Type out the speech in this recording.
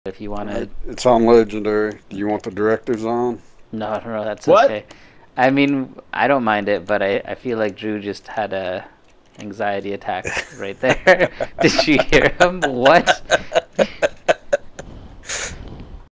if you want to. It's on legendary. Do you want the directives on? No, no, that's What? okay. I mean, I don't mind it, but I feel like Drew just had a anxiety attack right there. Did you hear him? What?